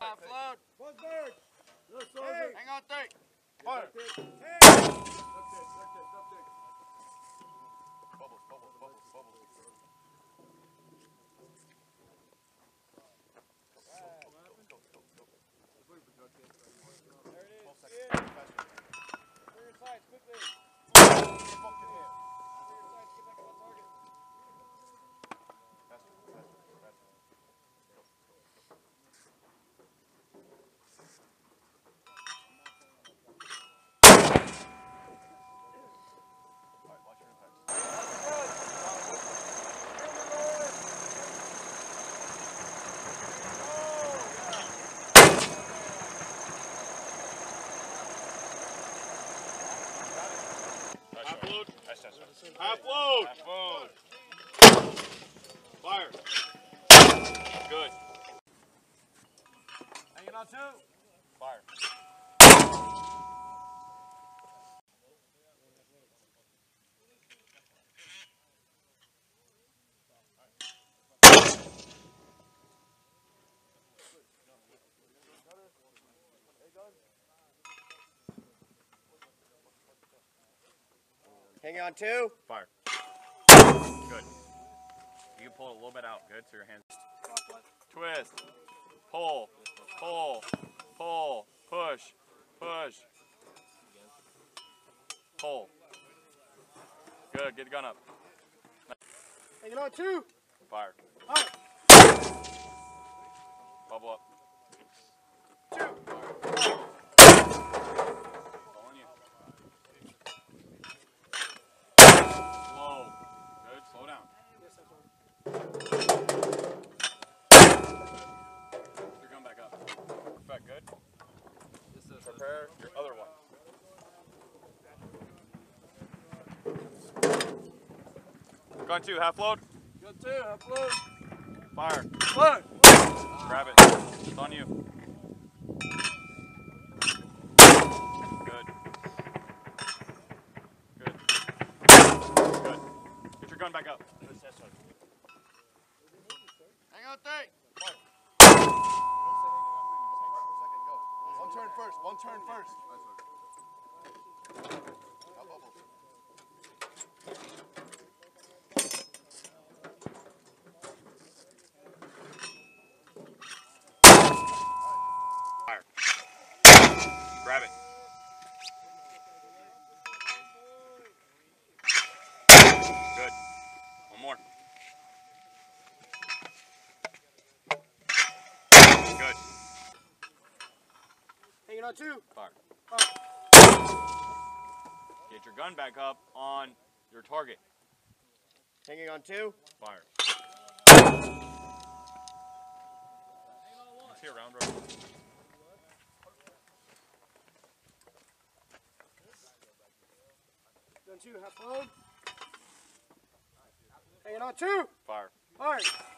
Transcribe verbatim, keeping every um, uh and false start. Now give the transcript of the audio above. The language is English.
half load. One third. No soldier. Hey. Hang on three. Fire. Hey. Bubbles, bubbles, bubbles, bubbles. There it is. Clear your sights quickly. Half load. Half load. Half load. Fire. Good. Hanging on two. Fire. Hang on two. Fire. Good. You can pull it a little bit out. Good. So your hands. Twist. Pull. Pull. Pull. Push. Push. Pull. Good. Get the gun up. Hanging on two. Fire. Fire. Bubble up. Two. Following you. Slow. Good. Slow down. Yes, that's one. Your gun back up. Perfect. Good. Prepare your other one. Gun two. Half load. Gun two. Half load. Fire. Load. Grab it. It's on you. Good. Good. Good. Get your gun back up. Hang on three. One turn first. One turn first. Fire. Grab it. Good. One more. Good. Hanging on two. Fire. Fire. Get your gun back up on your target. Hanging on two. Fire. See a round road. Gun two. Half load. Hanging on two. Fire. Fire.